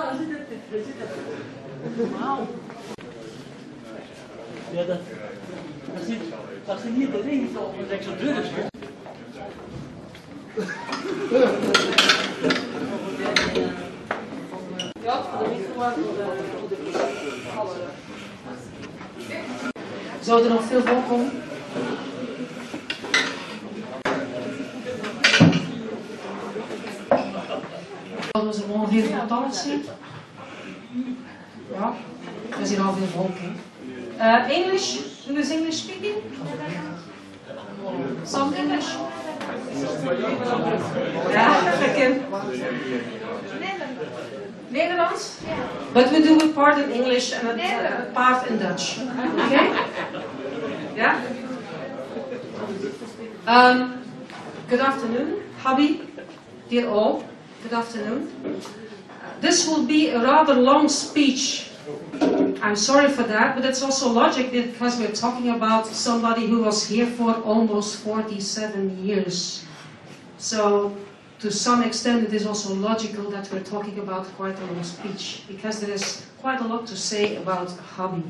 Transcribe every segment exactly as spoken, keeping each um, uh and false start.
Wauw. Ja, dat, dat, zit, dat zit hier erin, toch? Dat is echt zo dun. Ja, voor de micro voor de Zou er nog veel voorkomen? Dat was er ongeveer vertaald zien. Ja, er is hier al veel volk in. Uh, English? Who is English speaking? Some English? Ja, ik ken. Nederlands? But we do a part in English and a part in Dutch. Okay? Yeah? Um, good afternoon, Habi, dear all. Good afternoon. This will be a rather long speech. I'm sorry for that, but it's also logic because we're talking about somebody who was here for almost forty-seven years. So, to some extent, it is also logical that we're talking about quite a long speech, because there is quite a lot to say about Habi.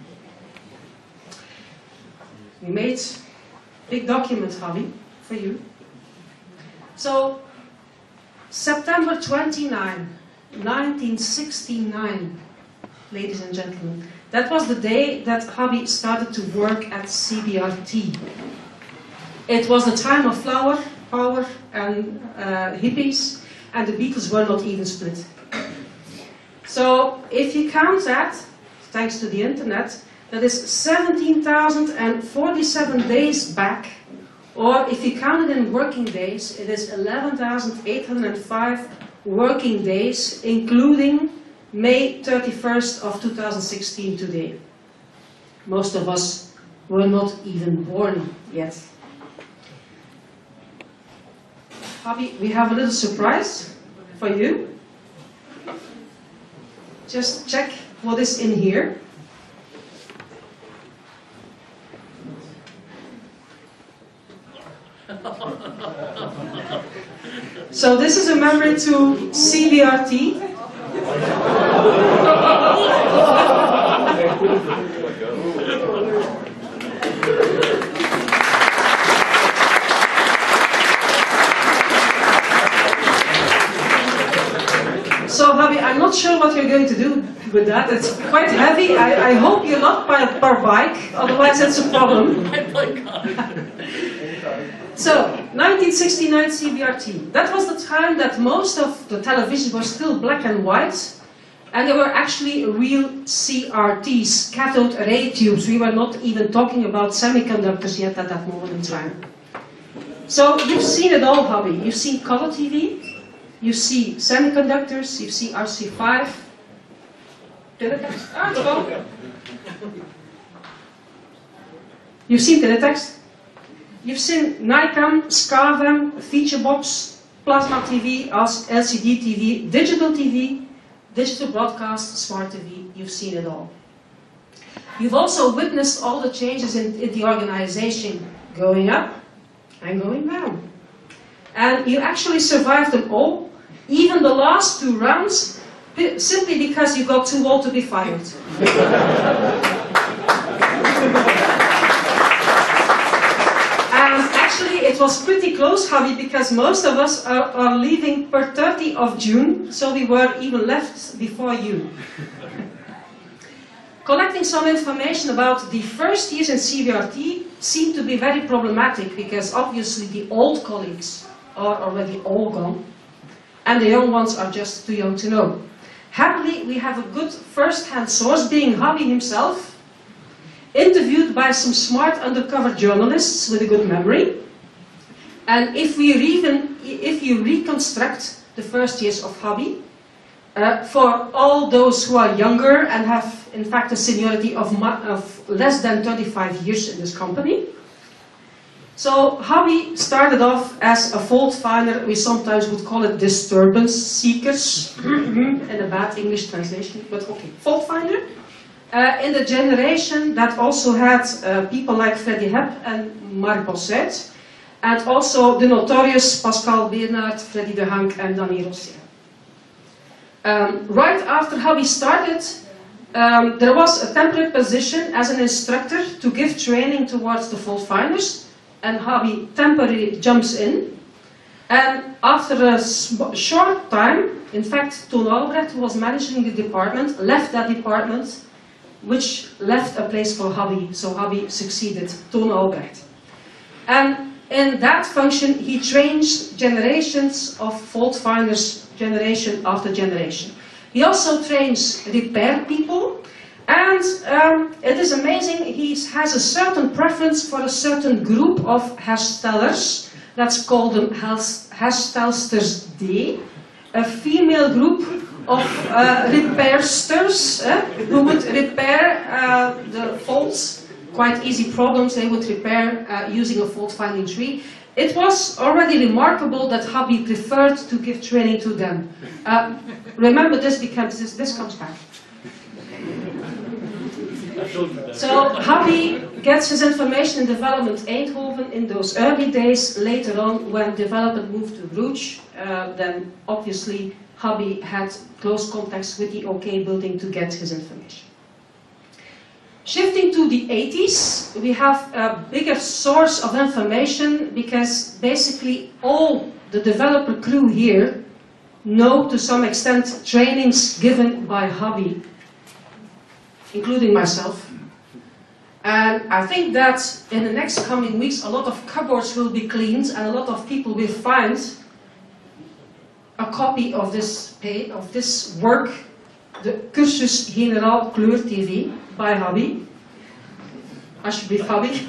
We made a big document, Habi, for you. So, September twenty-ninth, nineteen sixty-nine, ladies and gentlemen, that was the day that Habi started to work at C B R T. It was the time of flower power and uh, hippies, and the Beatles were not even split. So, if you count that, thanks to the internet, that is seventeen thousand forty-seven days back, or if you count it in working days, it is eleven thousand eight hundred five working days, including May thirty-first of two thousand sixteen today. Most of us were not even born yet. Habi, we have a little surprise for you. Just check what is in here. So this is a memory to C B R T. So, Habi, I'm not sure what you're going to do with that. It's quite heavy. I, I hope you're not by a per bike, otherwise it's a problem. So, nineteen sixty-nine C B R T. That was the time that most of the television was still black and white, and they were actually real C R Ts, cathode ray tubes. We were not even talking about semiconductors yet at that moment in time. So, you've seen it all, Habi. You've seen color T V. You see semiconductors, you see R C five. Teletext. Ah, it's gone. You've seen teletext. You've seen Nikon, Scarvem, Featurebox, Plasma T V, L C D T V, Digital T V, Digital Broadcast, Smart T V. You've seen it all. You've also witnessed all the changes in, in the organization, going up and going down. And you actually survived them all, even the last two rounds, simply because you got too old to be fired. And actually it was pretty close, Habi, because most of us are, are leaving per thirtieth of June, so we were even left before you. Collecting some information about the first years in C B R T seemed to be very problematic, because obviously the old colleagues are already all gone, and the young ones are just too young to know. Happily, we have a good first-hand source, being Habi himself, interviewed by some smart undercover journalists with a good memory. And if we even, if you reconstruct the first years of Habi, uh, for all those who are younger and have, in fact, a seniority of, of less than thirty-five years in this company. So, Habi started off as a fault finder. We sometimes would call it disturbance seekers, in a bad English translation, but okay, fault finder. Uh, in the generation that also had uh, people like Freddy Hepp and Mark Bosset, and also the notorious Pascal Bernard, Freddy de Hank and Danny Rossier. Um, right after Hobby started, um, there was a temporary position as an instructor to give training towards the fault finders, and Hobby temporarily jumps in. And after a short time, in fact, Toon Albrecht, who was managing the department, left that department, which left a place for Hobby, so Hobby succeeded Toon Albrecht. And in that function, he trained generations of fault finders, generation after generation. He also trains repair people, and um, it is amazing, he has a certain preference for a certain group of herstellers. Let's call them Herstelsters D, a female group of uh, repairsters uh, who would repair uh, the faults, quite easy problems they would repair uh, using a fault-finding tree. It was already remarkable that Hobby preferred to give training to them. Uh, remember this because this, this comes back. So Hobby gets his information in development Eindhoven in those early days. Later on, when development moved to Bruges, uh, then obviously Hobby had close contacts with the OK building to get his information. Shifting to the eighties, we have a bigger source of information because basically all the developer crew here know to some extent trainings given by Hobby, including myself. And I think that in the next coming weeks a lot of cupboards will be cleaned and a lot of people will find a copy of this pay, of this work, the Cursus Generaal Kleur T V by Hobby. Alsjeblieft, Hobby.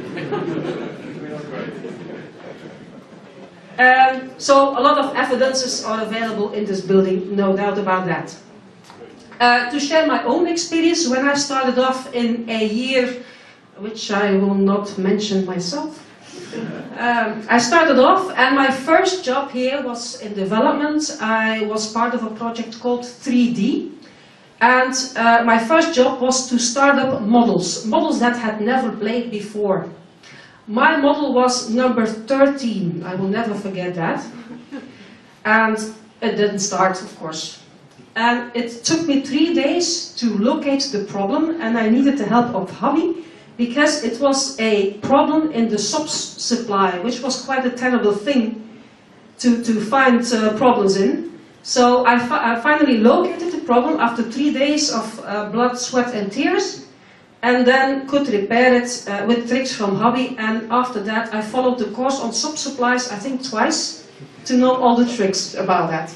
And so a lot of evidences are available in this building, no doubt about that. Uh, to share my own experience, when I started off in a year, which I will not mention myself, um, I started off and my first job here was in development. I was part of a project called three D. And uh, my first job was to start up models, models that had never played before. My model was number thirteen, I will never forget that. And it didn't start, of course. And it took me three days to locate the problem, and I needed the help of Hobby, because it was a problem in the S O P S supply, which was quite a terrible thing to, to find uh, problems in. So I, fi I finally located the problem after three days of uh, blood, sweat and tears, and then could repair it uh, with tricks from Hobby. And after that I followed the course on S O P supplies, I think twice, to know all the tricks about that.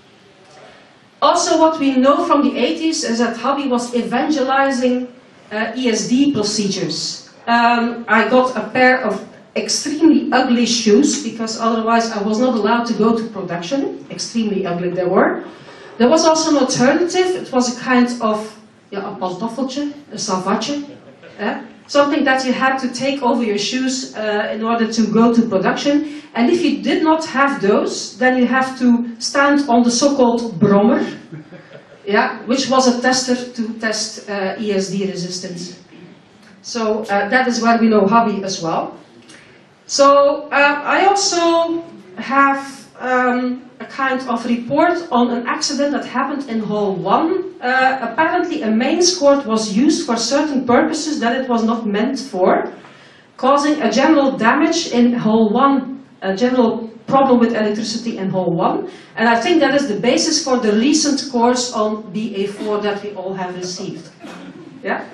Also what we know from the eighties is that Hobby was evangelizing uh, E S D procedures. Um, I got a pair of extremely ugly shoes, because otherwise I was not allowed to go to production. Extremely ugly they were. There was also an alternative. It was a kind of yeah, a pantoffeltje, a salvatje. Eh? Something that you had to take over your shoes uh, in order to go to production. And if you did not have those, then you have to stand on the so-called brommer, yeah, which was a tester to test uh, E S D resistance. So uh, that is where we know Hobby as well. So uh, I also have um, a kind of report on an accident that happened in Hall one. Uh, apparently a mains cord was used for certain purposes that it was not meant for, causing a general damage in Hall one, a general problem with electricity in Hall one. And I think that is the basis for the recent course on B A four that we all have received. Yeah?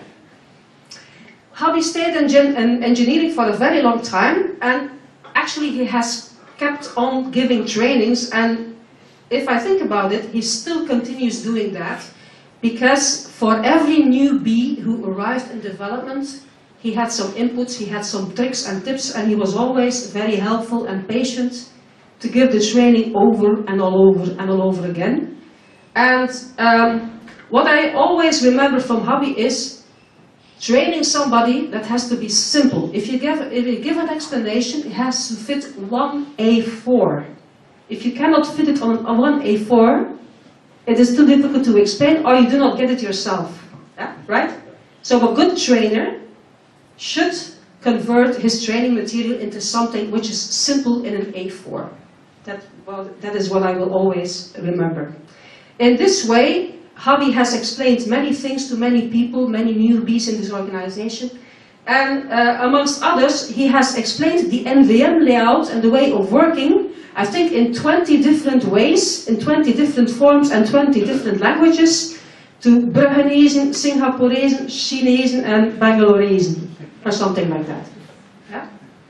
Hobby stayed in, in engineering for a very long time, and actually he has kept on giving trainings, and if I think about it, he still continues doing that, because for every newbie who arrived in development, he had some inputs, he had some tricks and tips, and he was always very helpful and patient to give the training over and all over and all over again. And um, what I always remember from Hobby is training somebody that has to be simple. If you give, if you give an explanation, it has to fit one A four. If you cannot fit it on, on one A four, it is too difficult to explain, or you do not get it yourself. Yeah? Right? So a good trainer should convert his training material into something which is simple in an A four. That, well, that is what I will always remember. In this way, Hobby has explained many things to many people, many newbies in this organization. And uh, amongst others, he has explained the N V M layout and the way of working, I think in twenty different ways, in twenty different forms and twenty different languages, to Bruggenezen, Singaporezen, Chinezen and Bangalorezen, or something like that. Yeah?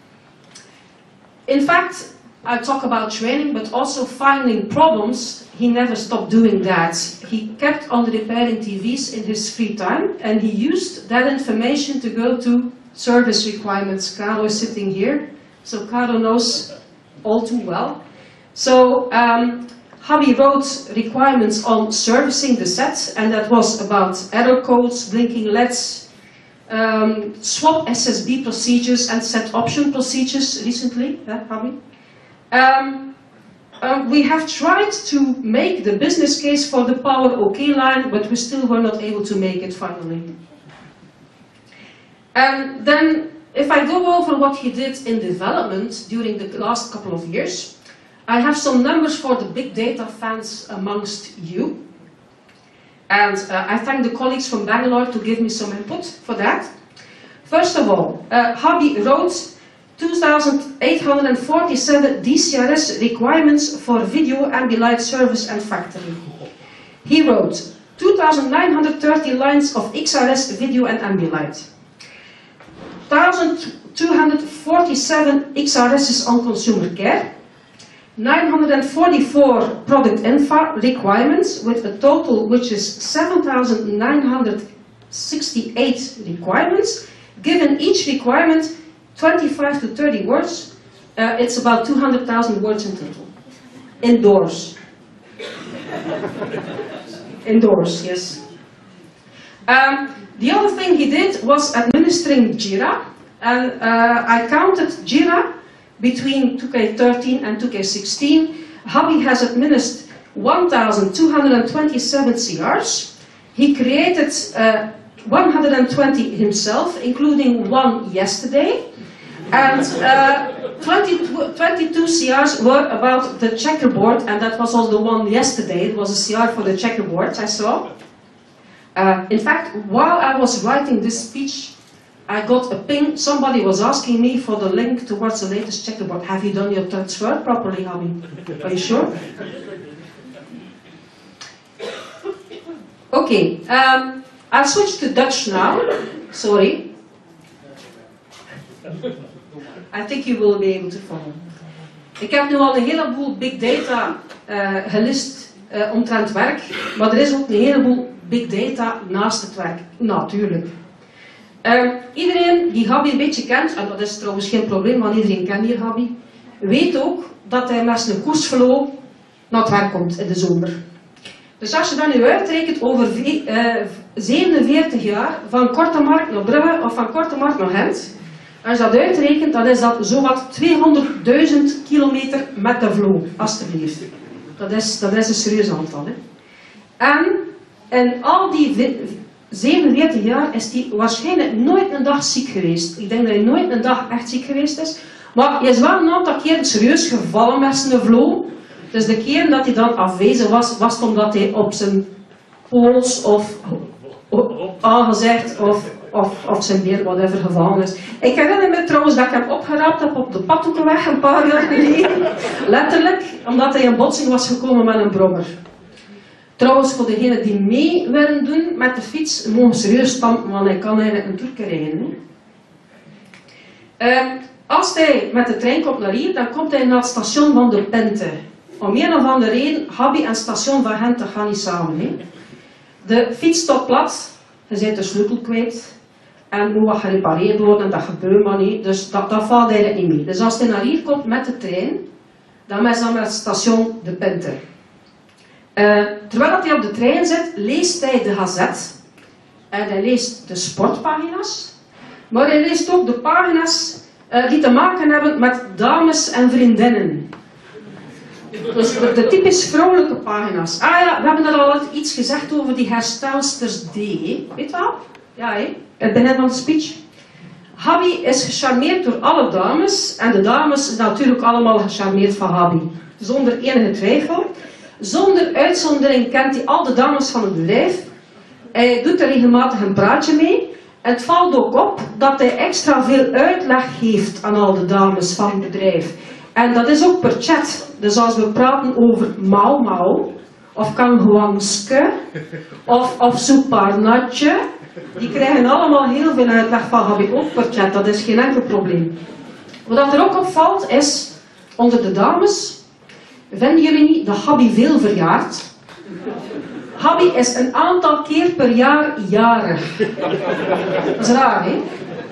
In fact, I talk about training, but also finding problems. He never stopped doing that. He kept on repairing T Vs in his free time, and he used that information to go to service requirements. Caro is sitting here, so Caro knows all too well. So um, Hobby wrote requirements on servicing the set, and that was about error codes, blinking L E Ds, um, swap S S B procedures and set option procedures recently, yeah, Hobby. Um, uh, we have tried to make the business case for the Power OK line, but we still were not able to make it finally. And then, if I go over what he did in development during the last couple of years, I have some numbers for the big data fans amongst you. And uh, I thank the colleagues from Bangalore to give me some input for that. First of all, uh, Hobby wrote two thousand eight hundred forty-seven D C R S requirements for video Ambilight service and factory. He wrote two thousand nine hundred thirty lines of X R S video and Ambilight, one thousand two hundred forty-seven X R Ss on consumer care, nine hundred forty-four product info requirements with a total which is seven thousand nine hundred sixty-eight requirements, given each requirement twenty-five to thirty words, uh, it's about two hundred thousand words in total. Indoors. Indoors, yes. Um, the other thing he did was administering Jira, and uh, I counted Jira between two K thirteen and two K sixteen. Hobby has administered one thousand two hundred twenty-seven C Rs. He created uh, one hundred twenty himself, including one yesterday. And uh, twenty, twenty-two C Rs were about the checkerboard, and that was also the one yesterday. It was a C R for the checkerboard, I saw. Uh, in fact, while I was writing this speech, I got a ping. Somebody was asking me for the link towards the latest checkerboard. Have you done your transfer properly, Hobby? Are you sure? Okay, um, I'll switch to Dutch now. Sorry. I think you will be able to follow. Ik heb nu al een heleboel big data uh, gelist uh, omtrent werk, maar er is ook een heleboel big data naast het werk, natuurlijk. Uh, iedereen die Hobby een beetje kent, en dat is trouwens geen probleem, want iedereen kent hier Hobby, weet ook dat hij met zijn koersflow naar het werk komt in de zomer. Dus als je dat nu uitrekent over uh, zevenenveertig jaar, van Kortemark naar Brugge of van Kortemark naar Gent, als je dat uitrekent, dan is dat zowat tweehonderdduizend kilometer met de flow, alstublieft. Dat is, dat is een serieus aantal. Hè. En in al die zevenenveertig jaar is hij waarschijnlijk nooit een dag ziek geweest. Ik denk dat hij nooit een dag echt ziek geweest is. Maar hij is wel een aantal keren serieus gevallen met zijn flow. Dus de keren dat hij dan afwezig was, was het omdat hij op zijn pols of aangezegd of, of, of zijn beer, whatever, gevallen is. Ik herinner me trouwens dat ik hem opgeraapt heb op de Padhoekenweg een paar jaar geleden. Letterlijk, omdat hij in botsing was gekomen met een brommer. Trouwens, voor degenen die mee willen doen met de fiets, mogen serieus stampen, want hij kan eigenlijk een toerke rijden. Uh, als hij met de trein komt naar hier, dan komt hij naar het station van de Pente. Om een of andere reden, Hobby en station van Gent gaan niet samen. Hè. De fiets staat plat, je bent de sleutel kwijt en moet wat gerepareerd worden, dat gebeurt maar niet, dus dat, dat valt eigenlijk niet mee. Dus als hij naar hier komt met de trein, dan is hij met het station de Pente. Uh, terwijl hij op de trein zit, leest hij de gazet en hij leest de sportpagina's, maar hij leest ook de pagina's uh, die te maken hebben met dames en vriendinnen. Dus de, de typisch vrouwelijke pagina's. Ah ja, we hebben er al iets gezegd over die herstelsters D. Weet je wel? Ja, hé. Het begin van de speech. Hobby is gecharmeerd door alle dames en de dames natuurlijk allemaal gecharmeerd van Hobby. Zonder enige twijfel. Zonder uitzondering kent hij al de dames van het bedrijf. Hij doet er regelmatig een praatje mee. Het valt ook op dat hij extra veel uitleg geeft aan al de dames van het bedrijf. En dat is ook per chat. Dus als we praten over Mau Mau, of Kanghuangske, of, of Soeparnatje, die krijgen allemaal heel veel uitleg van Habi, ook per chat. Dat is geen enkel probleem. Wat er ook opvalt is, onder de dames, vinden jullie niet dat Habi veel verjaart? Habi is een aantal keer per jaar jarig. Dat is raar, hè?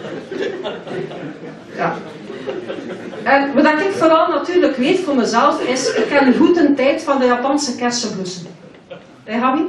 Ja. En wat ik vooral natuurlijk weet voor mezelf is, ik ken goed een tijd van de Japanse kersenblussen. Hé, Habi?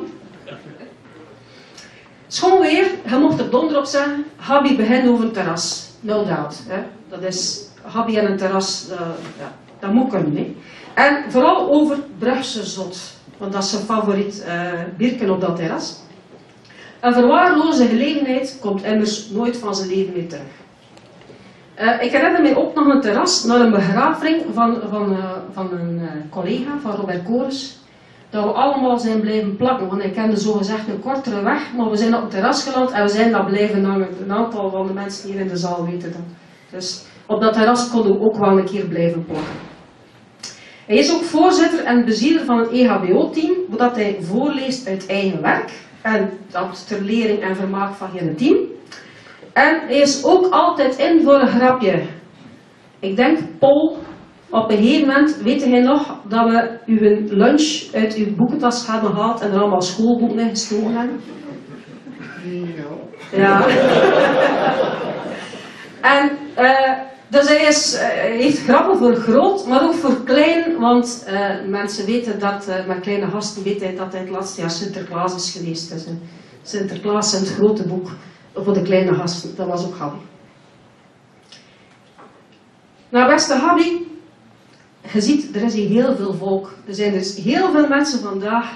Schoon weer, je mocht er donder op zeggen, Habi begint over een terras. No doubt. Hè? Dat is, Habi en een terras, uh, ja, dat moet kunnen. Hè? En vooral over Brugse Zot. Want dat is zijn favoriet uh, bierken op dat terras. Een verwaarloze gelegenheid komt immers nooit van zijn leven meer terug. Uh, ik herinner mij ook nog een terras naar een begrafenis van, van, uh, van een uh, collega, van Robert Kores. Dat we allemaal zijn blijven plakken, want ik kende zogezegd een kortere weg, maar we zijn op het terras geland en we zijn dat blijven hangen. Een aantal van de mensen hier in de zaal weten dat. Dus op dat terras konden we ook wel een keer blijven plakken. Hij is ook voorzitter en bezieler van het E H B O-team, zodat hij voorleest uit eigen werk. En dat ter lering en vermaak van het team. En hij is ook altijd in voor een grapje. Ik denk, Paul, op een gegeven moment weet hij nog dat we uw lunch uit uw boekentas hadden gehaald en er allemaal schoolboeken in gestoken hebben. Ja. En uh, dus hij, is, uh, hij heeft grappen voor groot, maar ook voor klein, want uh, mensen weten dat, uh, met kleine gasten weet hij dat hij het laatste jaar Sinterklaas is geweest. Dus, uh, Sinterklaas in het grote boek voor de kleine gasten, dat was ook Habi. Nou, beste Habi, je ziet, er is hier heel veel volk. Er zijn dus heel veel mensen vandaag,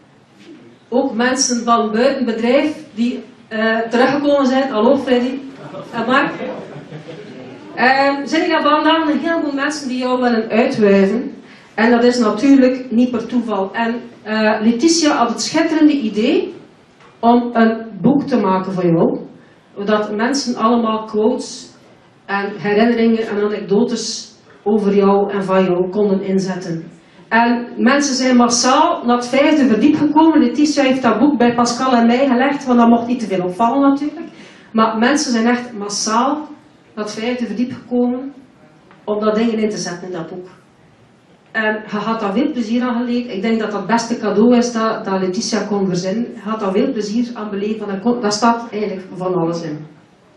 ook mensen van buiten bedrijf, die uh, teruggekomen zijn. Hallo Freddy en Mark. Uh, zijn hier vandaag een heleboel mensen die jou willen uitwuiven. En dat is natuurlijk niet per toeval. En uh, Letitia had het schitterende idee om een boek te maken voor jou. Zodat mensen allemaal quotes en herinneringen en anekdotes over jou en van jou konden inzetten. En mensen zijn massaal naar het vijfde verdiep gekomen. Letitia heeft dat boek bij Pascal en mij gelegd, want dat mocht niet te veel opvallen natuurlijk. Maar mensen zijn echt massaal naar het vijfde verdiep gekomen om dat dingen in te zetten in dat boek. En je had daar veel plezier aan geleerd. Ik denk dat dat het beste cadeau is dat, dat Letitia kon verzinnen. Je had daar veel plezier aan beleven. Daar staat eigenlijk van alles in.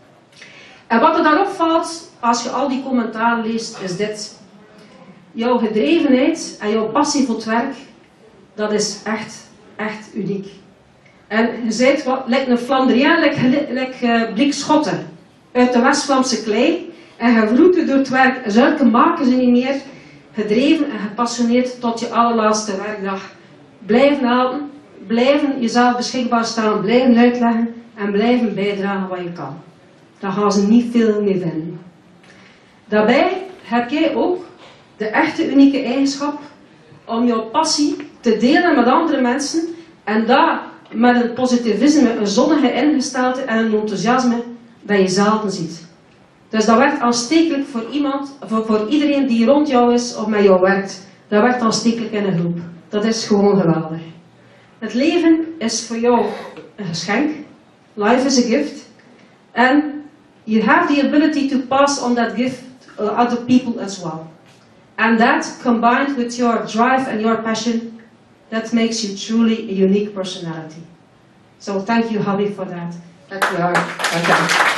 En wat er daarop valt, als je al die commentaren leest, is dit. Jouw gedrevenheid en jouw passie voor het werk, dat is echt, echt uniek. En je bent wat, lijkt een Flandriaan, lijkt, lijkt uh, Blik Schotten uit de West-Vlaamse klei. En je vroet door het werk. Zulke maken ze niet meer. Gedreven en gepassioneerd tot je allerlaatste werkdag. Blijven helpen, blijven jezelf beschikbaar staan, blijven uitleggen en blijven bijdragen wat je kan. Dan gaan ze niet veel meer vinden. Daarbij heb jij ook de echte unieke eigenschap om jouw passie te delen met andere mensen en dat met een positivisme, een zonnige ingesteldheid en een enthousiasme dat je zelden ziet. Dus dat werkt aanstekelijk voor iemand, voor, voor iedereen die rond jou is of met jou werkt. Dat werkt aanstekelijk in een groep. Dat is gewoon geweldig. Het leven is voor jou een geschenk. Life is a gift. And you have the ability to pass on that gift to other people as well. And that, combined with your drive and your passion, that makes you truly a unique personality. So thank you, Habi, for that. Dank je wel. Dank je.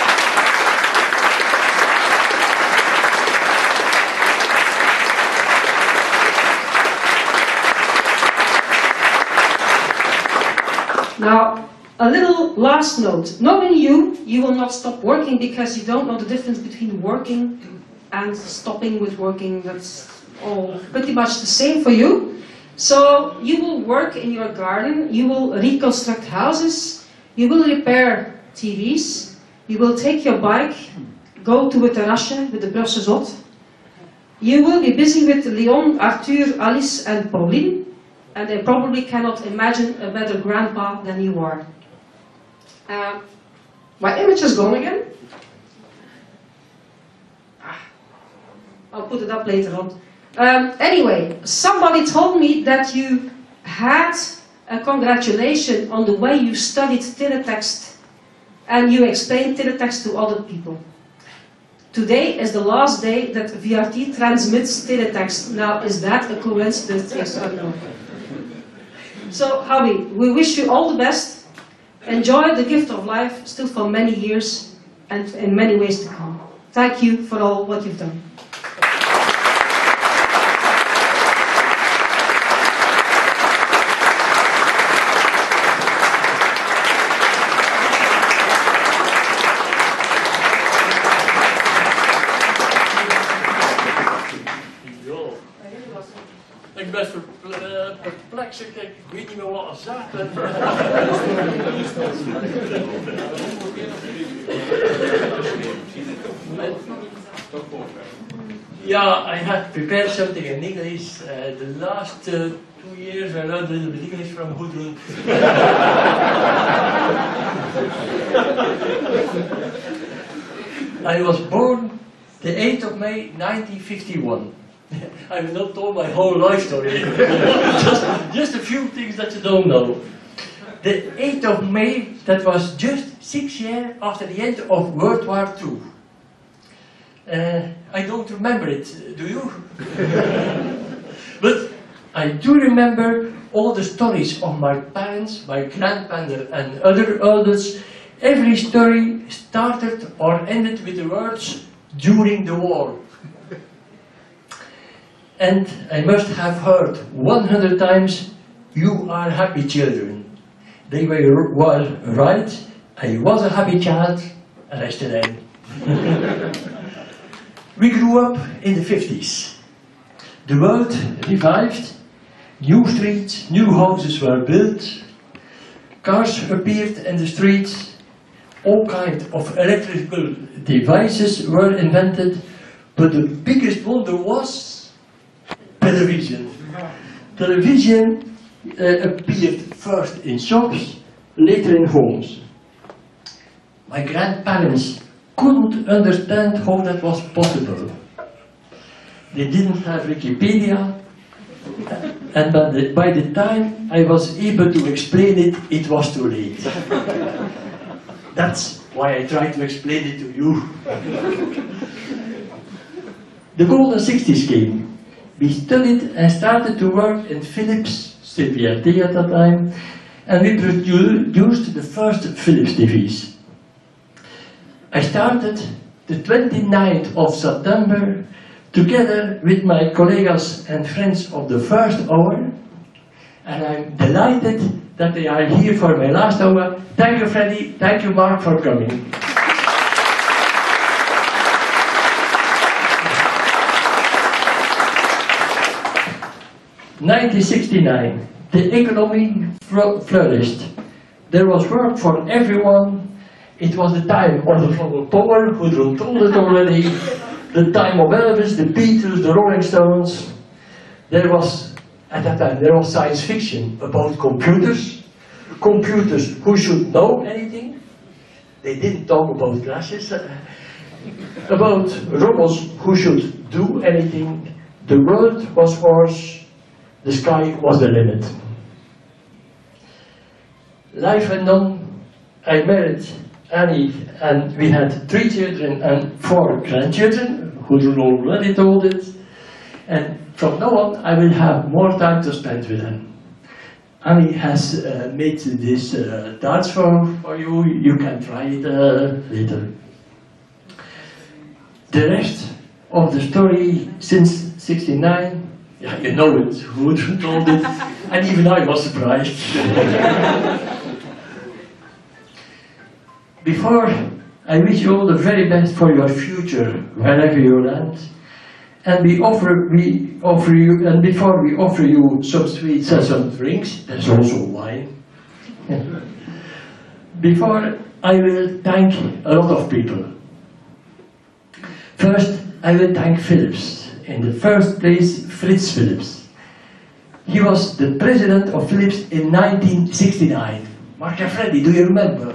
Now, a little last note. Knowing you, you will not stop working because you don't know the difference between working and stopping with working. That's all pretty much the same for you. So, you will work in your garden, you will reconstruct houses, you will repair T V's, you will take your bike, go to a terrasje with the Brugse Zot. You will be busy with Leon, Arthur, Alice and Pauline. and they probably cannot imagine a better grandpa than you are. Uh, my image is gone again. I'll put it up later on. Um, anyway, somebody told me that you had a congratulation on the way you studied teletext and you explained teletext to other people. Today is the last day that V R T transmits teletext. Now, is that a coincidence? Yes or no? So, Howie, we wish you all the best. Enjoy the gift of life still for many years and in many ways to come. Thank you for all what you've done. Ik ben perplex, ik weet niet meer wat er zegt. Yeah, I had prepared something in English. Uh, the last uh, two years I learned a little bit English from Gudrun. I was born the eighth of May nineteen fifty-one. I will not tell my whole life story, just, just a few things that you don't know. The eighth of May, that was just six years after the end of World War Two. Uh, I don't remember it, do you? But I do remember all the stories of my parents, my grandparents and other elders. Every story started or ended with the words, during the war. And I must have heard one hundred times, you are happy children. They were well right, I was a happy child, and I still am. We grew up in the fifties. The world revived, new streets, new houses were built, cars appeared in the streets, all kinds of electrical devices were invented, but the biggest wonder was television. Television uh, appeared first in shops, later in homes. My grandparents couldn't understand how that was possible. They didn't have Wikipedia, and by the, by the time I was able to explain it, it was too late. That's why I tried to explain it to you. The golden sixties came. We studied and started to work in Philips C P R T at that time, and we produced the first Philips T Vs. I started the twenty-ninth of September together with my colleagues and friends of the first hour, and I'm delighted that they are here for my last hour. Thank you, Freddy. Thank you, Mark, for coming. nineteen sixty-nine, the economy flourished. There was work for everyone. It was the time of the flower power, Gudrun told it already. The time of Elvis, the Beatles, the Rolling Stones. There was, at that time, there was science fiction about computers. Computers who should know anything. They didn't talk about glasses. About robots who should do anything. The world was ours. The sky was the limit. Life went on. I married Annie and we had three children and four grandchildren, who already told it. And from now on I will have more time to spend with them. Annie has uh, made this uh, dance for, for you. You can try it uh, later. The rest of the story since sixty-nine, yeah, you know it, who told it, and even I was surprised. Before, I wish you all the very best for your future, wherever you land. And we offer, we offer you, and before we offer you some sweets and some drinks, there's also wine. Before, I will thank a lot of people. First, I will thank Philips. In the first place, Frits Philips. He was the president of Philips in nineteen sixty-nine. Mark and Freddy, do you remember?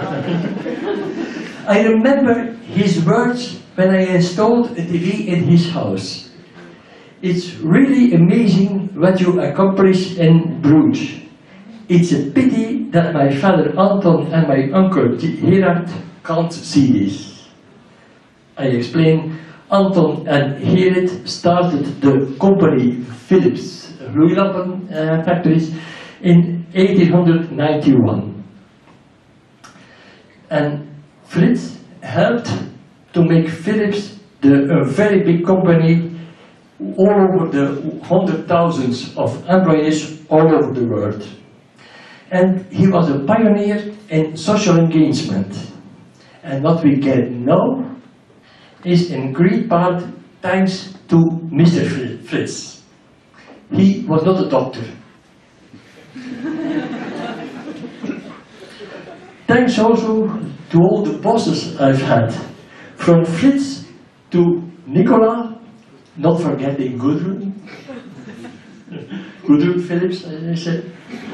I remember his words when I installed a T V in his house. It's really amazing what you accomplish in Bruges. It's a pity that my father Anton and my uncle Gerard can't see this. I explain, Anton and Gerard started the company Philips Roeilampen uh, factories in eighteen ninety-one. And Frits helped to make Philips the, a very big company all over the hundred thousands of employees all over the world. And he was a pioneer in social engagement. And what we can know is in great part thanks to Mister Frits. He was not a doctor. Thanks also to all the bosses I've had, from Frits to Nicola, not forgetting Gudrun, Gudrun Philips, as I said.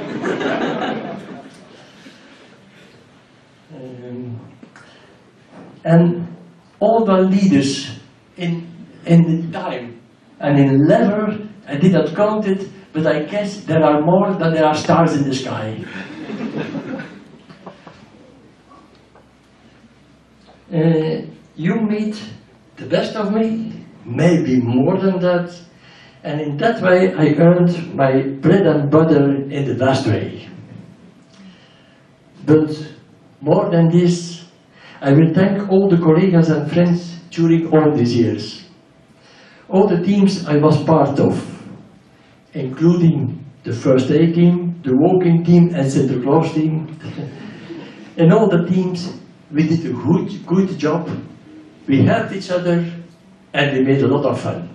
um, and all the leaders in, in the time and in leather, I did not count it, but I guess there are more than there are stars in the sky. Uh, you meet the best of me, maybe more than that, and in that way I earned my bread and butter in the best way. But more than this, I will thank all the colleagues and friends during all these years. All the teams I was part of, including the first aid team, the walking team and Santa Claus team. And all the teams, we did a good, good job. We helped each other and we made a lot of fun.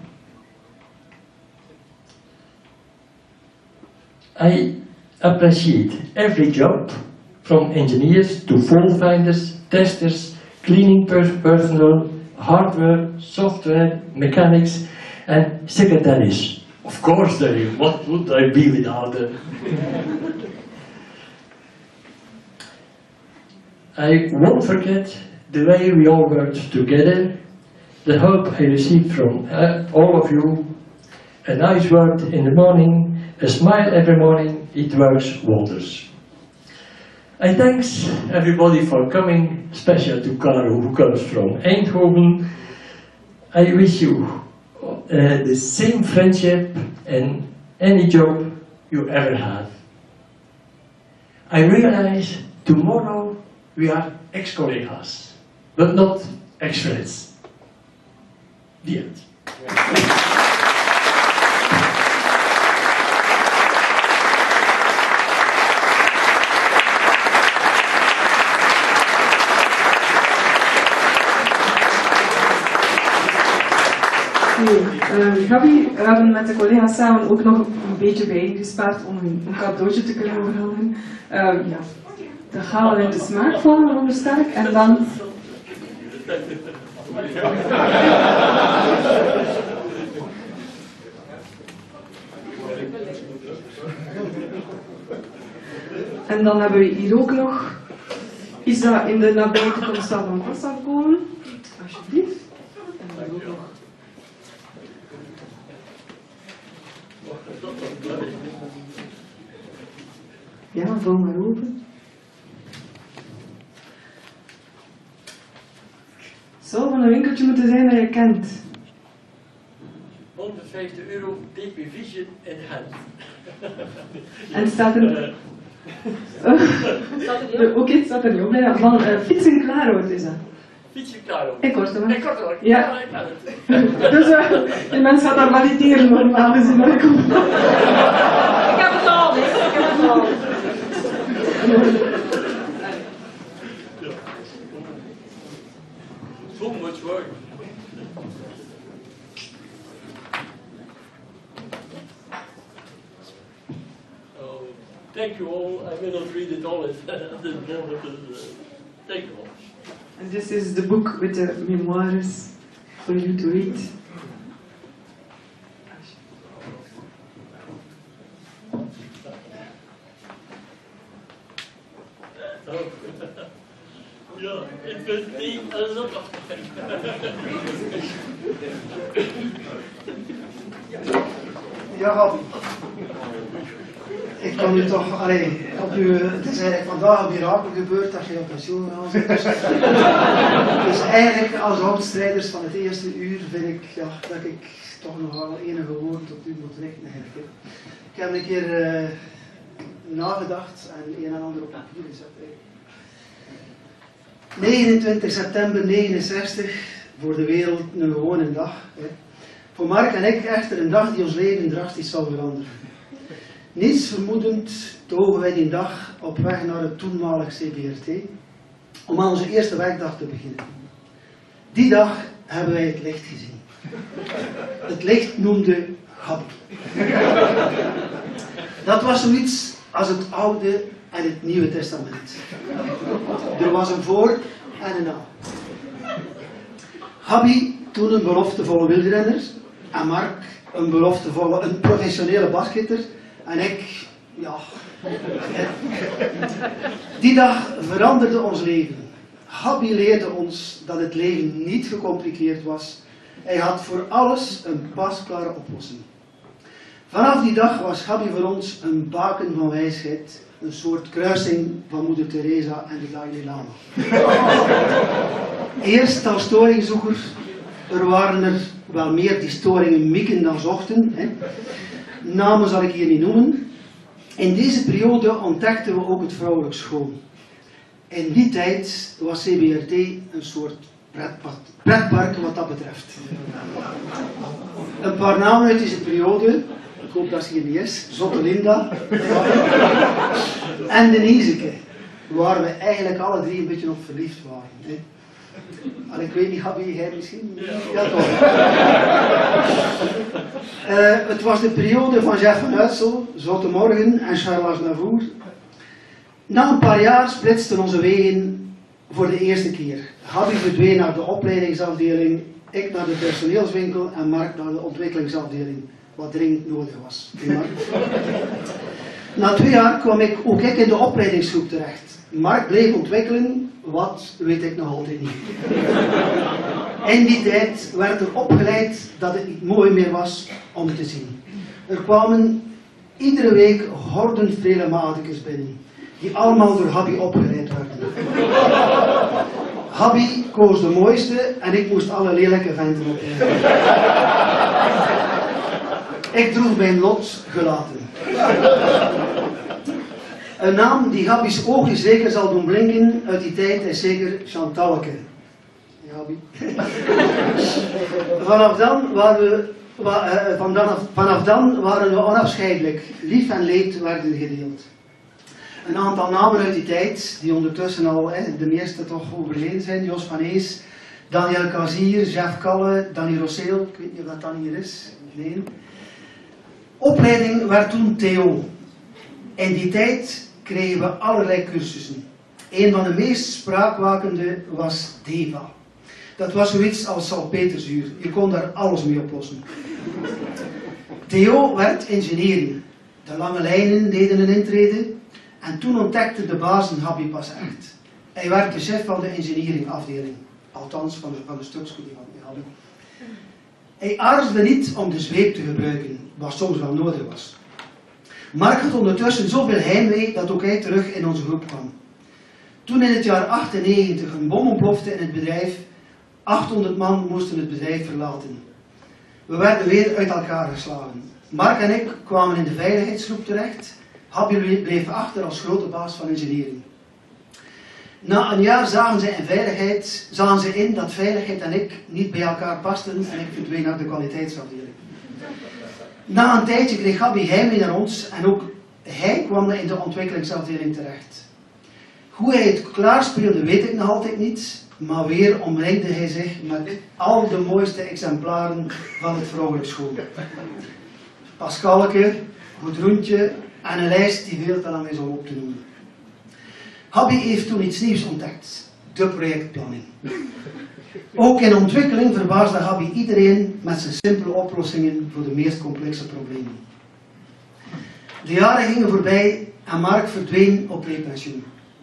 I appreciate every job, from engineers to fault finders, testers, cleaning per personnel, hardware, software, mechanics and secretaries. Of course, they, what would I be without them? I won't forget the way we all worked together, the help I received from uh, all of you, a nice word in the morning, a smile every morning, it works wonders. I thanks everybody for coming, especially to Caro who comes from Eindhoven. I wish you uh, the same friendship in any job you ever had. I realize tomorrow we are ex-collega's, but not ex-friends. The end. Uh, Gabi, we hebben met de collega's samen ook nog een beetje bijgespaard om een, een cadeautje te kunnen overhandigen. Uh, ja. Dan gaan we in de smaak vallen, veronderstel ik, en dan... En dan hebben we hier ook nog iets dat in de nabije toekomst zal van pas afkomen. Alsjeblieft. En dan ook nog. Ja, vouw maar open. Zou van een winkeltje moeten zijn dat je kent. honderdvijftig euro D P Vision in hand. En staat er... Oké, okay, het staat er niet op. Ja, van uh, fietsen klaar hoor, is dat. Fietsen klaar hoor. Ik hoor het maar. Ik hoor het hoor. Ja. Ik kan het. Dus uh, die mensen gaan dat valideren normaal gezien. Ik heb het al, ik heb het al. So much work. Oh, thank you all. I will not read it all at the moment. Uh, thank you all. And this is the book with the memoirs for you to read. Ja, ik vind die alles op. Ja, Gabi. Ik kan u toch, allee, op u, het is eigenlijk vandaag een mirakel gebeurd dat je op pensioen gaat zitten. Dus eigenlijk als oudstrijders van het eerste uur vind ik ja, dat ik toch nog wel enige woorden tot u moet richten eigenlijk. Ik heb een keer uh, nagedacht en een en ander op papier gezet. negenentwintig september negenenzestig, voor de wereld een gewone dag. Hè. Voor Mark en ik echter een dag die ons leven drastisch zal veranderen. Niets vermoedend togen wij die dag op weg naar het toenmalig C B R T om aan onze eerste werkdag te beginnen. Die dag hebben wij het licht gezien. Het licht noemde Gabi. Dat was zoiets als het Oude en het Nieuwe Testament. Er was een voor en een na. Gabi, toen een beloftevolle wielrenner, en Mark een beloftevolle, een professionele basketter, en ik, ja. Die dag veranderde ons leven. Gabi leerde ons dat het leven niet gecompliceerd was. Hij had voor alles een pasklare oplossing. Vanaf die dag was Gabi voor ons een baken van wijsheid. Een soort kruising van moeder Teresa en de Dalai Lama. Eerst als storingzoeker. Er waren er wel meer die storingen mikken dan zochten. Hè. Namen zal ik hier niet noemen. In deze periode ontdekten we ook het vrouwelijk schoon. In die tijd was C B R T een soort pretpark, pretpark wat dat betreft. Een paar namen uit deze periode, ik hoop dat ze hier niet is, Zotte Linda en Deniseke, waar we eigenlijk alle drie een beetje op verliefd waren. Hè. En ik weet niet, Gabi, jij misschien? Ja, toch. Uh, het was de periode van Jeff van Uitsel, Zotte Morgen en Charles Navour. Na een paar jaar splitsten onze wegen voor de eerste keer. Gabi verdween naar de opleidingsafdeling, ik naar de personeelswinkel en Mark naar de ontwikkelingsafdeling, wat dringend nodig was. Na twee jaar kwam ik ook ik in de opleidingsgroep terecht. Mark bleef ontwikkelen, wat weet ik nog altijd niet. In die tijd werd er opgeleid dat het niet mooi meer was om te zien. Er kwamen iedere week horden vele maatjes binnen, die allemaal door Gabi opgeleid werden. Gabi koos de mooiste en ik moest alle lelijke venten opleiden. Ik droeg mijn lot gelaten. Een naam die Gabi's ogen zeker zal doen blinken uit die tijd is zeker Chantalke. Ja, Gabi. Vanaf dan waren we, wa, uh, vanaf, vanaf dan waren we onafscheidelijk. Lief en leed werden gedeeld. Een aantal namen uit die tijd, die ondertussen al eh, de meeste toch overleden zijn. Jos van Ees, Daniel Kazier, Jeff Kalle, Danny Rosseel, ik weet niet of dat dan hier is. Nee. Opleiding werd toen Theo. In die tijd kregen we allerlei cursussen. Een van de meest spraakmakende was Deva. Dat was zoiets als salpeterzuur. Je kon daar alles mee oplossen. Theo werd ingenieur. De lange lijnen deden een intrede. En toen ontdekte de baas een Gabi pas echt. Hij werd de chef van de engineeringafdeling. Althans, van de, van de stukje die we hadden. Hij aarzelde niet om de zweep te gebruiken, wat soms wel nodig was. Mark had ondertussen zoveel heimwee dat ook hij terug in onze groep kwam. Toen in het jaar achtennegentig een bom ontplofte in het bedrijf, achthonderd man moesten het bedrijf verlaten. We werden weer uit elkaar geslagen. Mark en ik kwamen in de veiligheidsgroep terecht. Gabi bleef achter als grote baas van engineering. Na een jaar zagen ze in veiligheid, zagen ze in dat veiligheid en ik niet bij elkaar pasten en ik verdween naar de kwaliteitsafdeling. Na een tijdje kreeg Gabi heimwee naar ons en ook hij kwam in de ontwikkelingsafdeling terecht. Hoe hij het klaarspeelde weet ik nog altijd niet, maar weer omringde hij zich met al de mooiste exemplaren van het vrouwelijk school. Pascalke, Goedroentje en een lijst die veel te lang is om op te noemen. Gabi heeft toen iets nieuws ontdekt, de projectplanning. Ook in ontwikkeling verbaasde Gabi iedereen met zijn simpele oplossingen voor de meest complexe problemen. De jaren gingen voorbij en Mark verdween op prepensioen.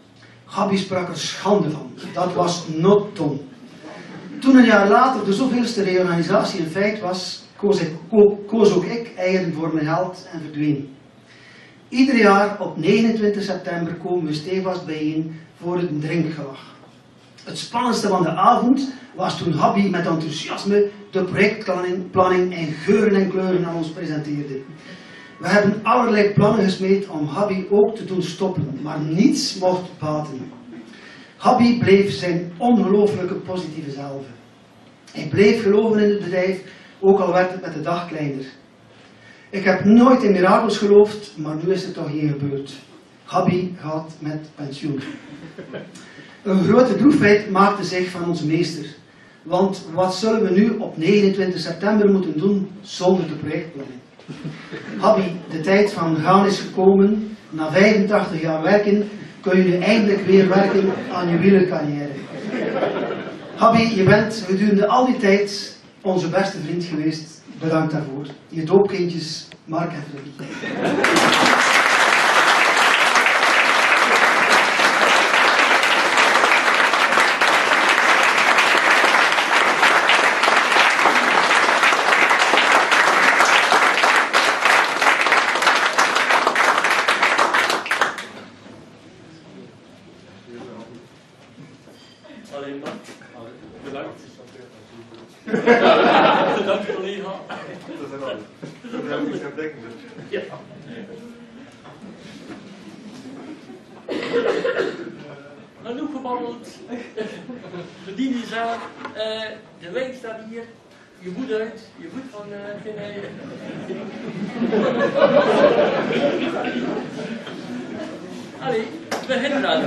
Gabi sprak er schande van. Dat was not done. Toen een jaar later de zoveelste reorganisatie een feit was, koos, ik, ko, koos ook ik eieren voor mijn geld en verdween. Ieder jaar op negenentwintig september komen we stevast bijeen voor het drinkgelag. Het spannendste van de avond was toen Gabi met enthousiasme de projectplanning in geuren en kleuren aan ons presenteerde. We hebben allerlei plannen gesmeed om Gabi ook te doen stoppen, maar niets mocht baten. Gabi bleef zijn ongelooflijke positieve zelf. Hij bleef geloven in het bedrijf, ook al werd het met de dag kleiner. Ik heb nooit in mirakels geloofd, maar nu is het toch hier gebeurd. Gabi gaat met pensioen. Een grote droefheid maakte zich van ons meester. Want wat zullen we nu op negenentwintig september moeten doen zonder de projectplanning? Gabi, de tijd van gaan is gekomen. Na vijfentachtig jaar werken kun je nu eindelijk weer werken aan je wielercarrière. Gabi, je bent gedurende al die tijd onze beste vriend geweest. Bedankt daarvoor. Je doopkindjes, Mark en Freddy. Alleen maar. Bedankt. Bedankt collega. Dat is alles. Dat heb ik niet gaan denken. Ja. Genoeg gebabbeld. Bedien je zaak. Uh, de wijn staat hier. Je moet uit. Je moet van uh, geen Allee, we beginnen aan.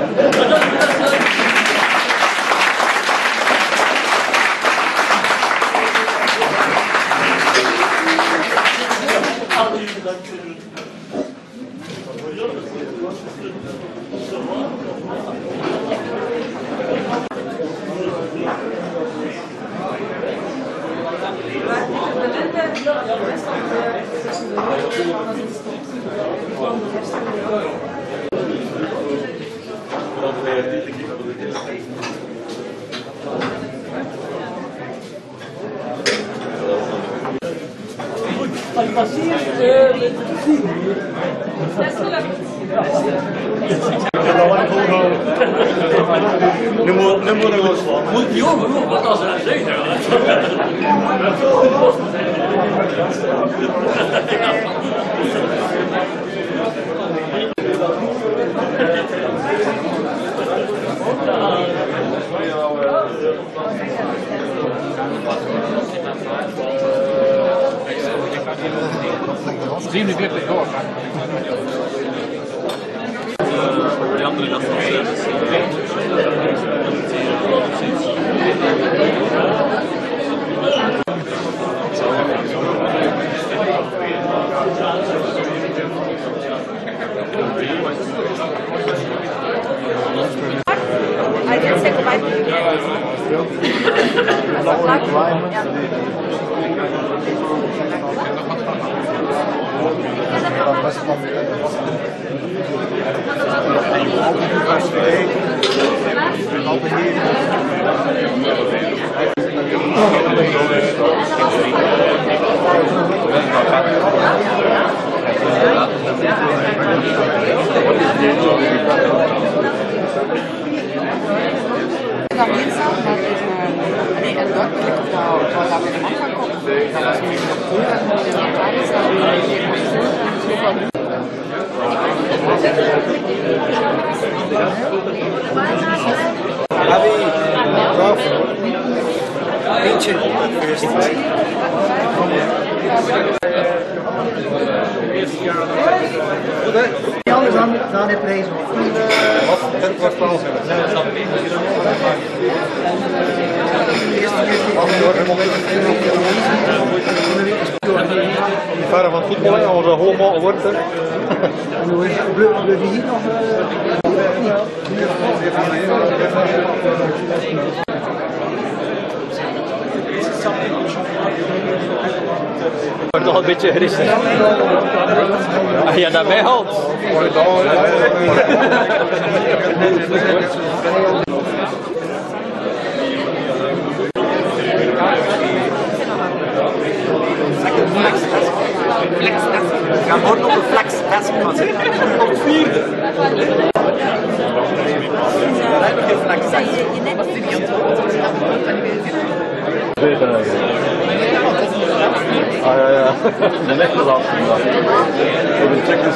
Als je passeert uh, met de fiets. Dat is gelukt. Nu moet nu moet ik wel slaan. Moet je ook, wat als hij zegt. zevenenveertig jaar. Die andere dat I can say goodbye to you. Nee, en dat wil ik op dat daar weer een aanvang komt. Dat was nu nog goed en dan in elkaar is dat weer Eentje. Goed hè? Niet anders dan, dan de prijs op. Wat? Het kwartaal. Verre van het voetbal, als we homo worden. Wil je hier nog? Is het wordt toch een beetje gerust. Als je daarbij haalt. Ja, morgen op de flex test gaan zitten. Op het vierde. Daar heb ik geen flex test. Ah ja, ja. De nek was afgemaakt. De checklist.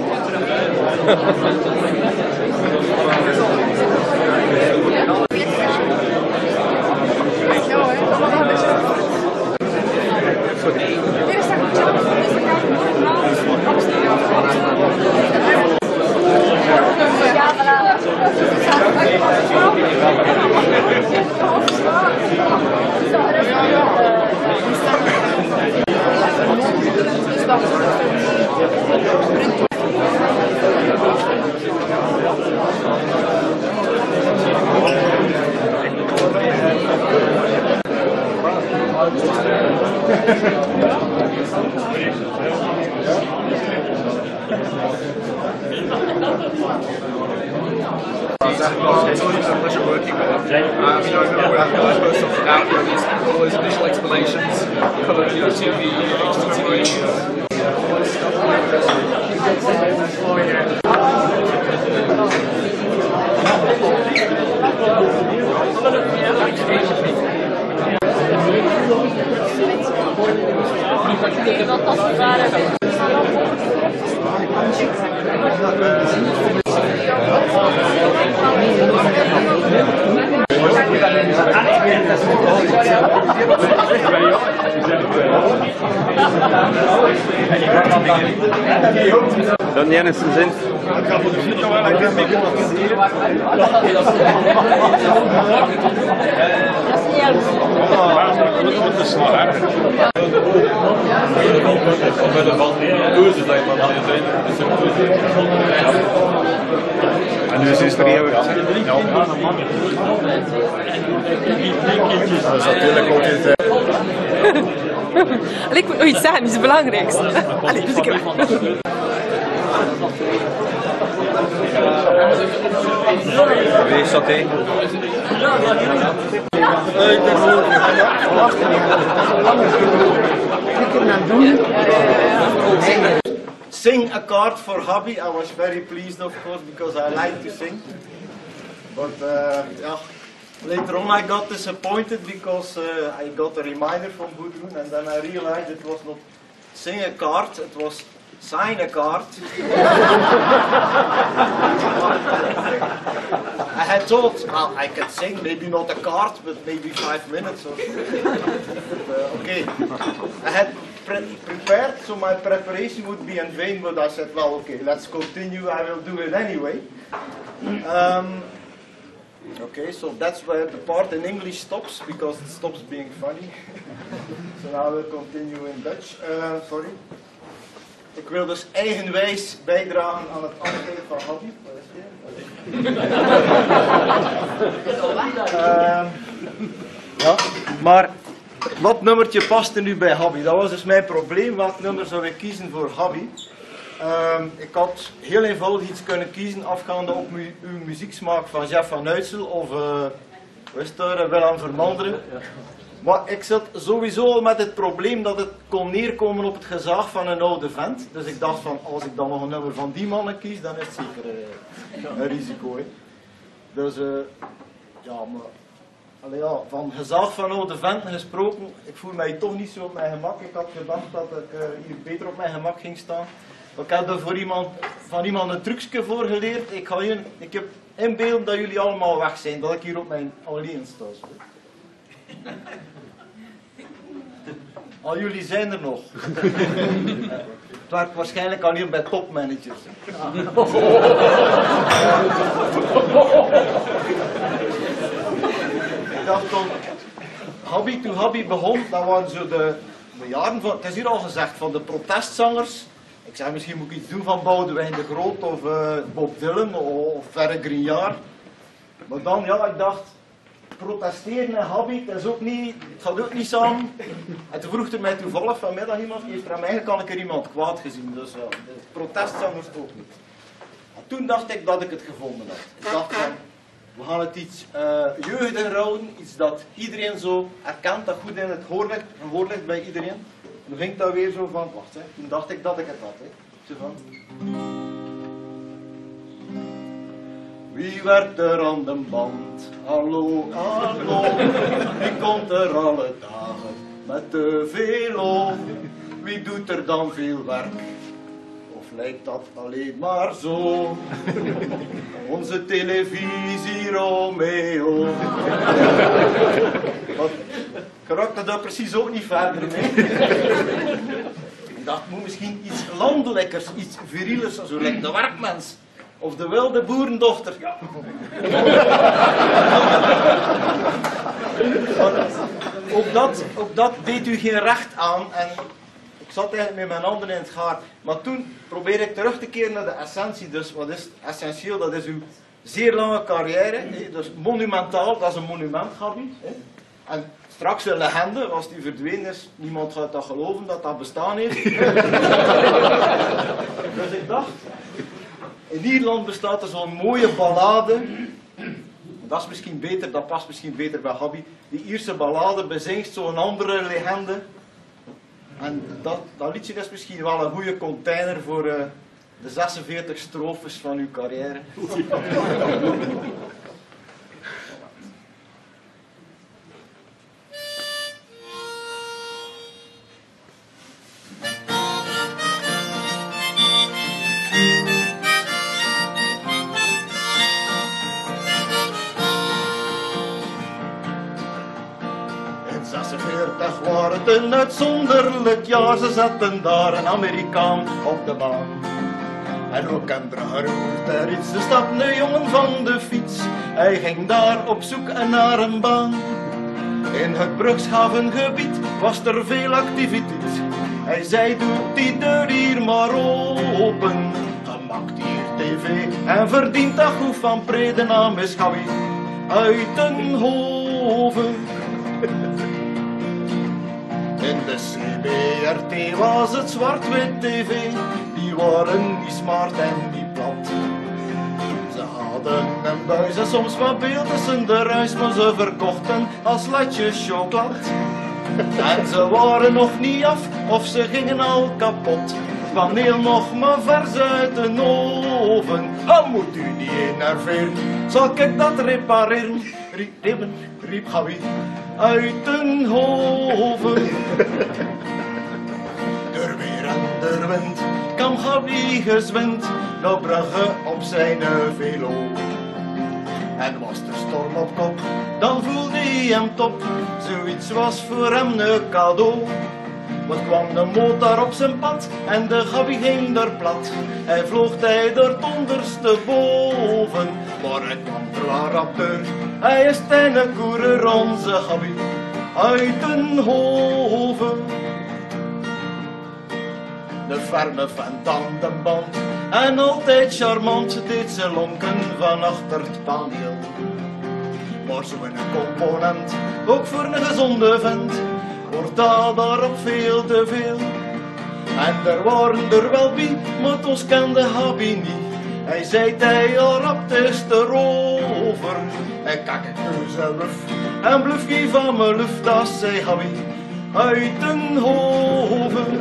All those initial explanations, colour, you know, T V, H D T V. Dan niet eens zin. Ik ga voor de video wel een beetje passeren. Dat is snel hè. Bij de bal doen ze dat maar En nu is het drie euro. Dat is natuurlijk ook in het. Allee, ik moet nog iets zeggen, dat is het belangrijkste. Allee, dus ik heb... Wie is dat heen? Sing a card for hobby. I was very pleased, of course, because I like to sing. But uh, yeah, later on I got disappointed because uh, I got a reminder from Gudrun, and then I realized it was not sing a card, it was sign a card. I had thought, well, I can sing, maybe not a card, but maybe five minutes or so. But, uh, okay, I had pre prepared, so my preparation would be in vain, but I said, well, okay, let's continue, I will do it anyway. Um, okay, so that's where the part in English stops, because it stops being funny. So now I will continue in Dutch. Uh, sorry. Ik wil dus eigenwijs bijdragen aan het afgeven van hobby. uh, ja, maar wat nummertje past er nu bij hobby? Dat was dus mijn probleem. Welk nummer zou ik kiezen voor hobby? Uh, ik had heel eenvoudig iets kunnen kiezen afgaande op mu uw muzieksmaak van Jeff van Uitsel of uh, Wester, Willem Vermanderen. Maar ik zat sowieso al met het probleem dat het kon neerkomen op het gezag van een oude vent. Dus ik dacht van, als ik dan nog een nummer van die mannen kies, dan is het zeker uh, een risico. Hè. Dus, uh, ja, maar... Allee, ja, van gezag van oude venten gesproken, ik voel mij toch niet zo op mijn gemak. Ik had gedacht dat ik uh, hier beter op mijn gemak ging staan. Maar ik heb er voor iemand, van iemand een trucje voor geleerd. Ik, ga hier, ik heb inbeelden dat jullie allemaal weg zijn, dat ik hier op mijn alleen sta. Zo. Al jullie zijn er nog. Het werkt waarschijnlijk alleen bij topmanagers. Ik dacht toen hobby to hobby begon, dat waren zo de, de jaren van, het is hier al gezegd, van de protestzangers. Ik zei misschien moet ik iets doen van Boudewijn de Groot of uh, Bob Dylan of Verre Grignard. Maar dan, ja, ik dacht, protesteren en hobby, dat is ook niet, het gaat ook niet samen. En toen vroeg er mij toevallig vanmiddag iemand, heeft er hem eigenlijk al een keer iemand kwaad gezien, dus ja, de protestzangers ook niet. En toen dacht ik dat ik het gevonden had. Ik dacht van, we gaan het iets uh, jeugdiger houden, iets dat iedereen zo herkent, dat goed in het gehoor ligt, gehoor ligt bij iedereen. En toen ging ik daar weer zo van, wacht, hè. Toen dacht ik dat ik het had. Hè. Zo van. Wie werkt er aan de band? Hallo, hallo, wie komt er alle dagen met de velo? Wie doet er dan veel werk? Of lijkt dat alleen maar zo? Onze televisie Romeo. Wat, ik raakte daar precies ook niet verder mee. Ik dacht, moet misschien iets landelijkers, iets virielers, zo lijkt de werkmens. Of de wilde boerendochter. Ja. ook, dat, ook dat deed u geen recht aan. En ik zat eigenlijk met mijn handen in het haar. Maar toen probeerde ik terug te keren naar de essentie. Dus wat is essentieel? Dat is uw zeer lange carrière. Hè? Dus monumentaal, dat is een monument, Gabi. Hè? En straks een legende, als die verdwenen is, niemand gaat dat geloven dat dat bestaan heeft. Dus ik dacht... In Ierland bestaat er zo'n mooie ballade. Dat is misschien beter, dat past misschien beter bij Gabi. Die Ierse ballade bezingt zo'n andere legende. En dat, dat liedje is misschien wel een goede container voor uh, de zesenveertig strofes van uw carrière. zesenveertig waren het een uitzonderlijk jaar, ze zetten daar een Amerikaan op de baan. En ook een Brugger er iets, de stad een jongen van de fiets, hij ging daar op zoek naar een baan. In het Brugshavengebied was er veel activiteit, hij zei doe die deur hier maar open. Hij maakt hier tv en verdient dat goed van prede naam is Gabi Uitenhoven. In de C B R T was het zwart-wit tv, die waren niet smart en niet plat. Ze hadden een buis en soms wat beeld tussen de ruis, maar ze verkochten als latjes chocolade. En ze waren nog niet af, of ze gingen al kapot. Paneel nog maar vers uit de oven. Dan moet u niet enerveren, zal ik dat repareren? Riep, riep, riep Gabi Uitenhoven. Der weer en der wind, kwam Gabi gezwind naar Brugge op zijn velo. En was de storm op kop, dan voelde hij hem top. Zoiets was voor hem een cadeau. Wat kwam de motor op zijn pad en de Gabi ging er plat. Hij vloog hij er onderste boven, maar hij kwam er waar op deur. Hij is een koerer, onze Gabi Uitenhoven. De ferme vent aan de band en altijd charmant deed ze lonken van achter het paneel. Maar zo'n component, ook voor een gezonde vent, wordt dat daarop veel te veel. En er waren er wel bij, maar ons kende Gabi niet. Hij zei hij al rap is erover. En kijk ik nu zelf en bluf je van mijn lucht, dat zei Gabi Uitenhoven.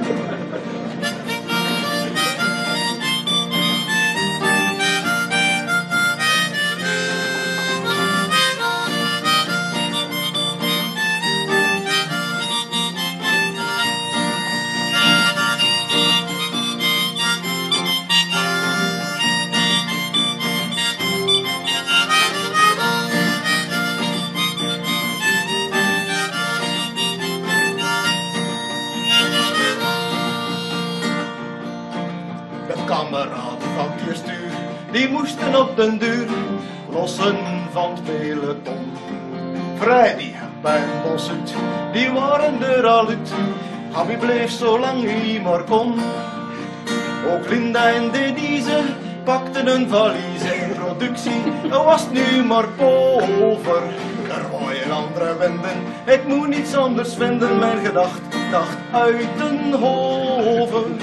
Kameraden van het bestuur, die moesten op den duur lossen van het peloton. Freddy en Ben Bossut, die waren er al uit. Gabi bleef zo lang hij maar kon. Ook Linda en Denise pakten een valies in productie, was nu maar over. De er waaien andere winden, ik moet niets anders vinden. Mijn gedacht dacht uit den hoven.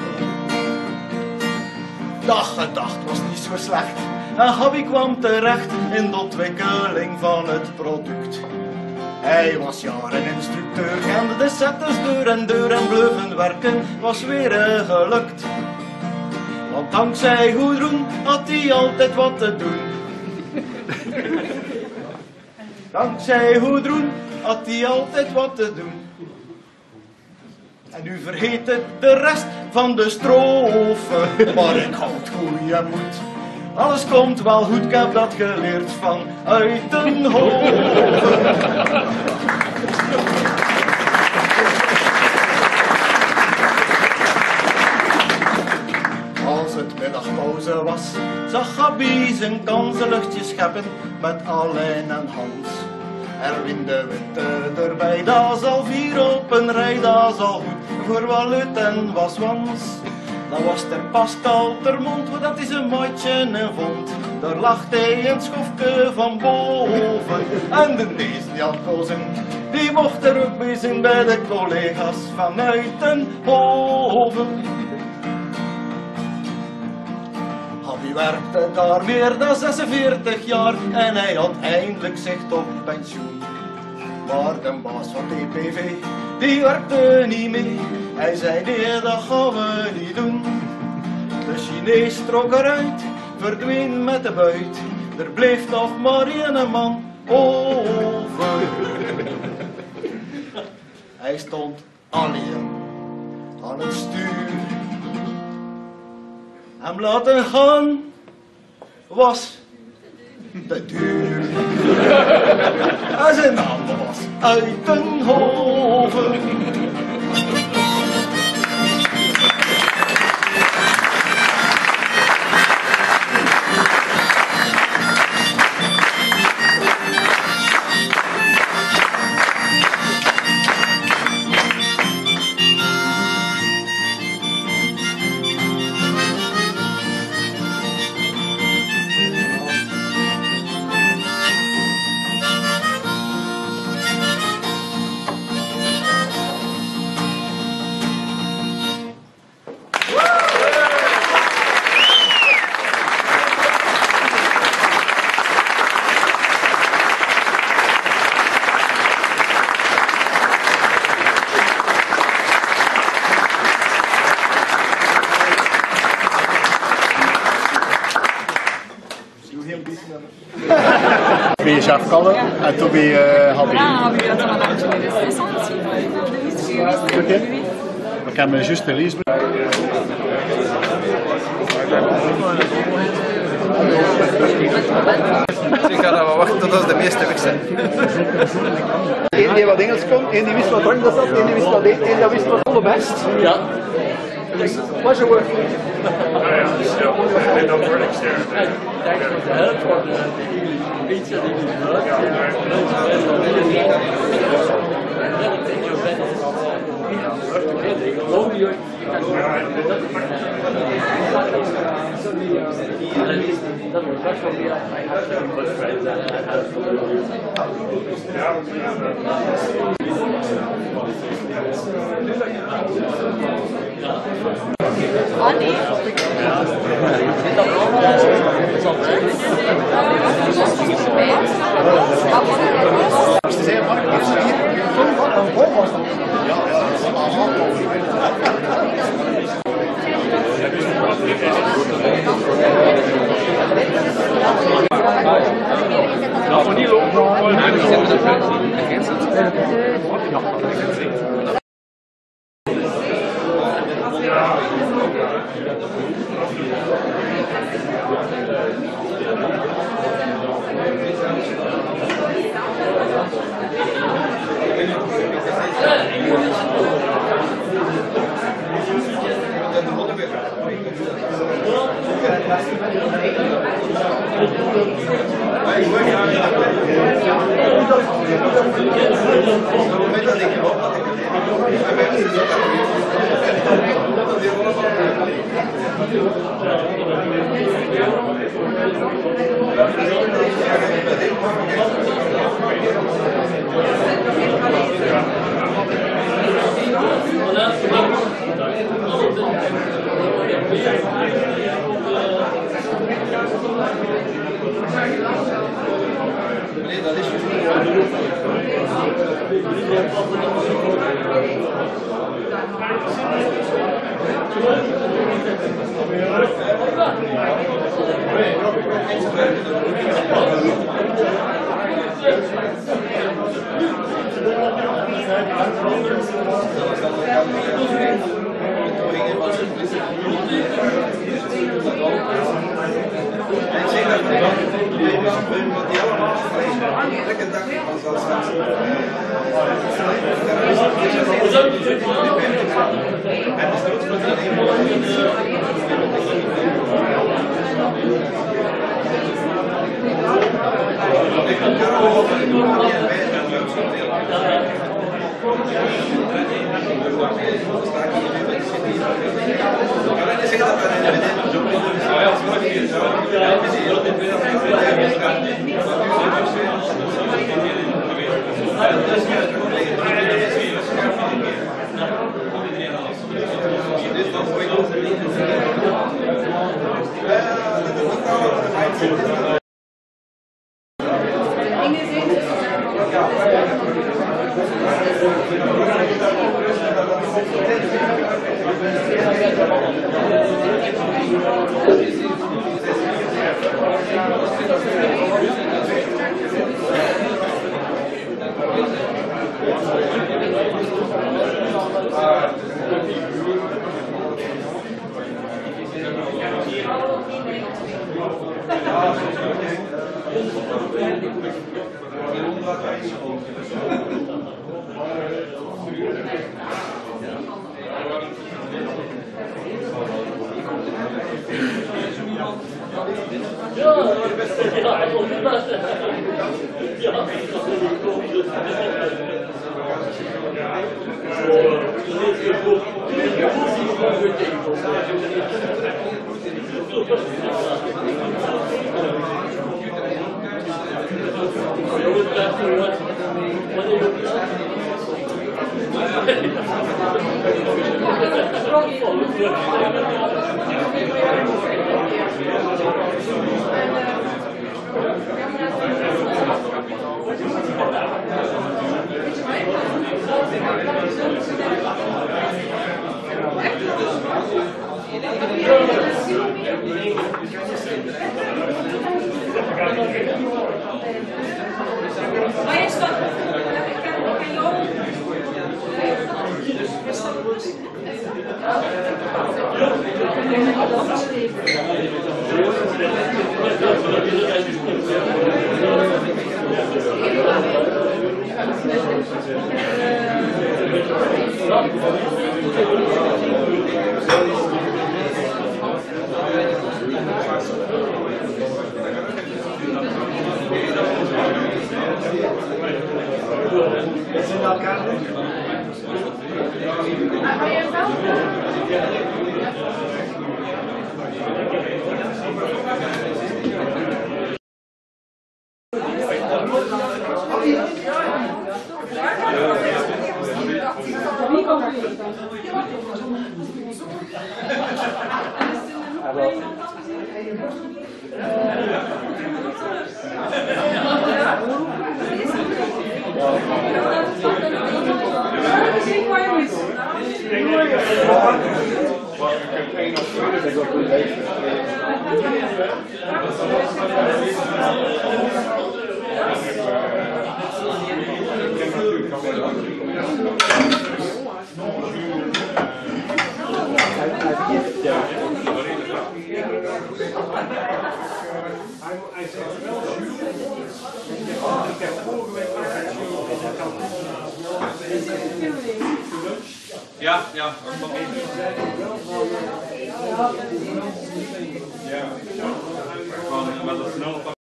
Dat gedacht was niet zo slecht. En Habby kwam terecht in de ontwikkeling van het product. Hij was jaren instructeur, kende de setters deur en deur en bluffen werken was weer uh, gelukt. Want dankzij Goedroen had hij altijd wat te doen. Dankzij Goedroen had hij altijd wat te doen. En nu vergeet het de rest van de strofe, maar ik houd goeie moed. Alles komt wel goed, ik heb dat geleerd van uit den hoven. Als het middagpauze was, zag Habby zijn kansenluchtje scheppen met Alain en Hans. Erwin de Witte erbij, dat is al vier op een rij, dat is al goed voor Walut en Waswans. Dan was er Pascal Termont, dat is een maatje en vond. Daar lag hij in het schofje van boven. En de nees Jan Kozen, die mocht er ook bij zijn bij de collega's vanuit den hoven. Habby werkte daar meer dan zesenveertig jaar en hij had eindelijk zicht op pensioen. Maar de baas van T P V, die werkte niet mee. Hij zei nee, dat gaan we niet doen. De Chinees trok eruit, verdween met de buit. Er bleef nog maar één man over. Hij stond alleen aan het stuur. Hem laten gaan was te duur. En zijn naam was uit den hoven. Ben je Jacques Kalle en toen ben je uh, Habby. Ah, Habby had dan een beetje meer interessantie. Oké. Ik heb me juist gelezen. Ik ga dan wel wachten tot als de meeste weg zijn. Eén die wat Engels kon, één die wist wat Frank dat zat, één die wist wat deed, één die wist wat alle best. Ja. Was je work? Kijk, de helft van de pizza die je Thank you. Ja, ja. Ja. Gewoon met een snel